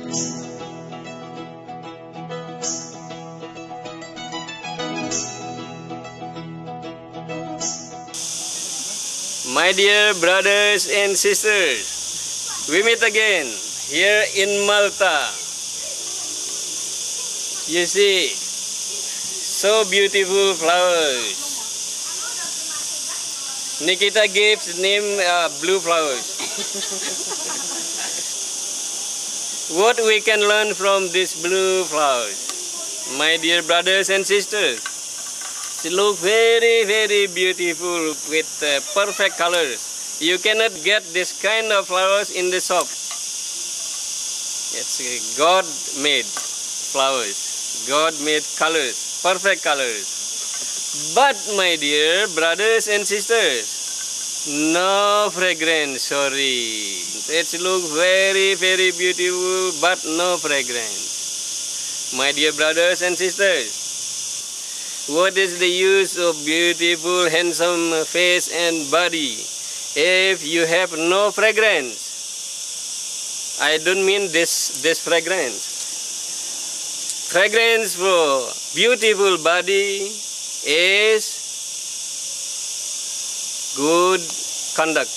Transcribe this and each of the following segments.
My dear brothers and sisters, we meet again here in Malta. You see, so beautiful flowers. Nikita gives name blue flowers. What we can learn from these blue flowers, my dear brothers and sisters? They look very, very beautiful with perfect colors. You cannot get this kind of flowers in the shop. It's God-made flowers, God-made colors, perfect colors. But my dear brothers and sisters, no fragrance, sorry. It looks very, very beautiful, but no fragrance. My dear brothers and sisters, what is the use of beautiful, handsome face and body if you have no fragrance? I don't mean this fragrance. Fragrance for beautiful body is good conduct,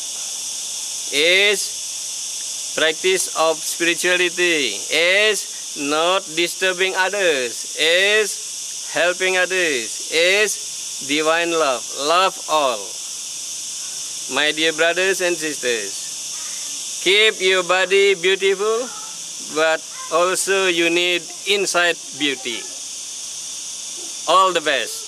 is practice of spirituality, is not disturbing others, is helping others, is divine love. Love all. My dear brothers and sisters, keep your body beautiful, but also you need inside beauty. All the best.